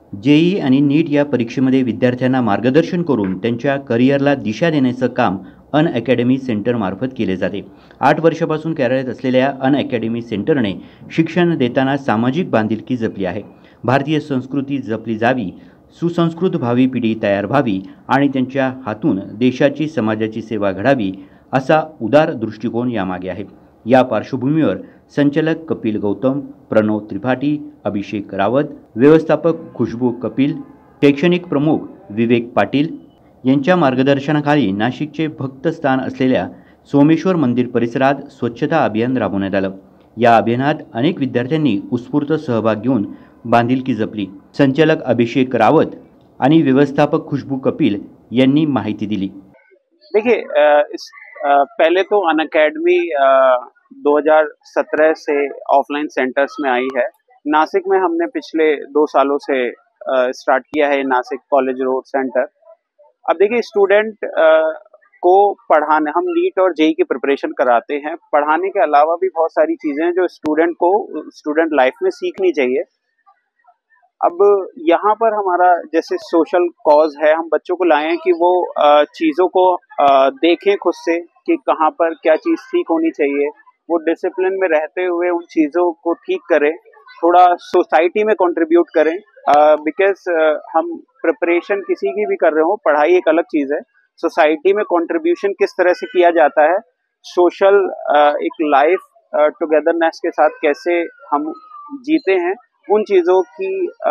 JEE आणि NEET या परीक्षेमध्ये विद्यार्थ्यांना मार्गदर्शन करून त्यांच्या करिअरला दिशा देण्याचं काम अनअकॅडमी सेंटरमार्फत केले जाते। 8 वर्षापासून कार्यरत असलेल्या अनअकॅडमी सेंटरने शिक्षण देताना सामाजिक बांधिलकी जपली आहे। भारतीय संस्कृती जपली जावी, सुसंस्कृत भावी पिढी तयार व्हावी आणि त्यांच्या हातून देशाची समाजाची सेवा घडावी असा उदार दृष्टिकोन यामागे आहे। या पार्श्वभूमीवर संचालक कपिल गौतम, प्रणव त्रिपाठी, अभिषेक रावत, व्यवस्थापक खुशबू कपिल, शैक्षणिक प्रमुख विवेक पाटील यांच्या मार्गदर्शनाखाली नाशिकचे भक्तस्थान असलेल्या सोमेश्वर मंदिर परिसरात स्वच्छता अभियान राबवण्यात आलं। या अभियानात अनेक विद्यार्थ्यांनी उत्स्फूर्त सहभाग घेऊन बांधिलकी जपली। संचालक अभिषेक रावत आणि व्यवस्थापक खुशबू कपिल यांनी माहिती दिली। देखिए, पहले तो अनअकैडमी 2017 से ऑफलाइन सेंटर्स में आई है। नासिक में हमने पिछले 2 सालों से स्टार्ट किया है नासिक कॉलेज रोड सेंटर। अब देखिए, स्टूडेंट को पढ़ाने, हम नीट और जेईई की प्रिपरेशन कराते हैं। पढ़ाने के अलावा भी बहुत सारी चीज़ें हैं जो स्टूडेंट को स्टूडेंट लाइफ में सीखनी चाहिए। अब यहाँ पर हमारा जैसे सोशल कॉज है, हम बच्चों को लाए हैं कि वो चीज़ों को देखें खुद से कि कहाँ पर क्या चीज़ ठीक होनी चाहिए, वो डिसिप्लिन में रहते हुए उन चीज़ों को ठीक करें, थोड़ा सोसाइटी में कंट्रीब्यूट करें। बिकॉज हम प्रिपरेशन किसी की भी कर रहे हो, पढ़ाई एक अलग चीज़ है, सोसाइटी में कंट्रीब्यूशन किस तरह से किया जाता है, सोशल एक लाइफ टुगेदरनेस के साथ कैसे हम जीते हैं, उन चीज़ों की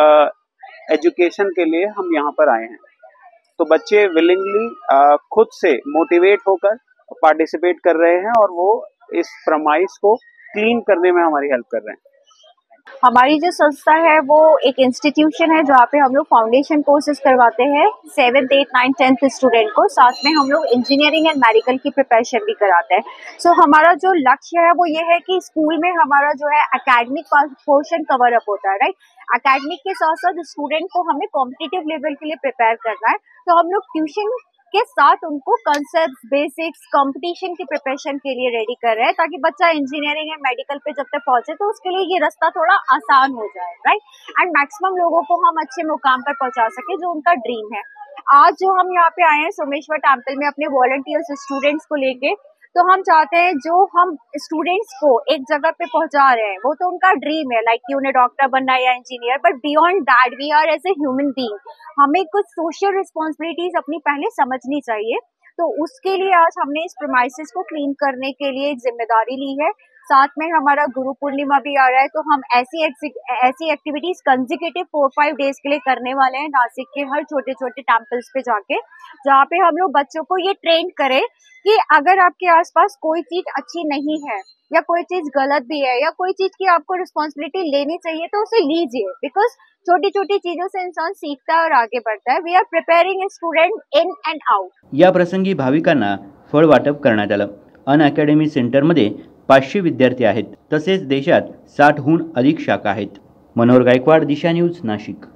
एजुकेशन के लिए हम यहाँ पर आए हैं। तो बच्चे विलिंगली खुद से मोटिवेट होकर पार्टिसिपेट कर रहे हैं और वो इस प्रमाइस को क्लीन करने में हमारी हेल्प कर रहे हैं। हमारी जो संस्था है वो एक इंस्टीट्यूशन है जहाँ पे हम लोग फाउंडेशन कोर्सेज करवाते हैं 7th, 8th, 9th, 10th student को। साथ में हम लोग इंजीनियरिंग एंड मेडिकल की प्रिपरेशन भी कराते हैं। सो हमारा जो लक्ष्य है वो ये है कि स्कूल में हमारा जो है एकेडमिक पोर्शन कवर अप होता है, राइट। एकेडमिक के साथ साथ स्टूडेंट को हमें कॉम्पिटिटिव लेवल के लिए प्रिपेयर करना है। तो हम लोग ट्यूशन के साथ उनको कंसेप्ट, बेसिक्स, कंपटीशन की प्रिपरेशन के लिए रेडी कर रहे हैं ताकि बच्चा इंजीनियरिंग या मेडिकल पे जब तक पहुंचे तो उसके लिए ये रास्ता थोड़ा आसान हो जाए, राइट। एंड मैक्सिमम लोगों को हम अच्छे मुकाम पर पहुंचा सके जो उनका ड्रीम है। आज जो हम यहाँ पे आए हैं सोमेश्वर टेम्पल में अपने वॉलंटियर्स स्टूडेंट्स को लेके, तो हम चाहते हैं जो हम स्टूडेंट्स को एक जगह पे पहुंचा रहे हैं वो तो उनका ड्रीम है, लाइक कि उन्हें डॉक्टर बनना है या engineer, but beyond that we are as a human being, हमें कुछ सोशल रिस्पॉन्सिबिलिटीज अपनी पहले समझनी चाहिए। तो उसके लिए आज हमने इस प्रीमाइसेस को क्लीन करने के लिए एक जिम्मेदारी ली है। साथ में हमारा गुरु पूर्णिमा भी आ रहा है, तो हम ऐसी एक्टिविटीज कंसेक्यूटिव 4-5 डेज के लिए करने वाले हैं नासिक के हर छोटे छोटे टेम्पल्स पे जाके, जहाँ पे हम लोग बच्चों को ये ट्रेन करें कि अगर आपके आसपास कोई चीज अच्छी नहीं है या कोई चीज गलत भी है या कोई चीज की आपको रिस्पॉन्सिबिलिटी लेनी चाहिए तो उसे लीजिए। बिकॉज छोटी छोटी चीजों से इंसान सीखता है और आगे बढ़ता है। We are preparing a student in and out. या प्रसंगी भाविकांना फळ वाटप करण्यात आलं। अनअकॅडमी सेंटरमध्ये 500 विद्यार्थी आहेत, तसेच देशात 60हून अधिक शाखा आहेत। मनोहर गायकवाड, दिशा न्यूज, नाशिक।